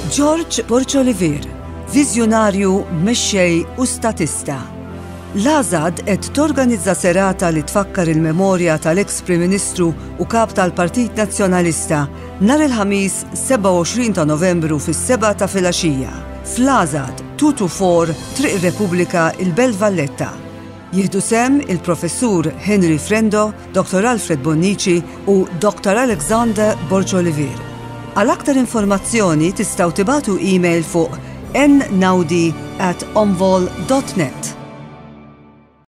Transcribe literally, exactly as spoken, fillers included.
George Borċolivier, viżjonarju, mexxej u statista. L-Azad qed torganizza serata li tfakkar il-memorja tal-eks Prim Ministru u kap tal-Partit Nazzjonalista nhar il-ħamis seba' u għoxrin ta' Novembru fis-seba' ta' filgħaxija fl-Azad duemila u Triq Repubblika il-Belt Valletta. Jieħdu sem il-Professur Henry Frendo, Doktor Alfred Bonnici u Doktor Alexander Borċolivier. Għal aktar informazzjoni tistgħu tibagħtu email fuq n naudi at omvol dot net.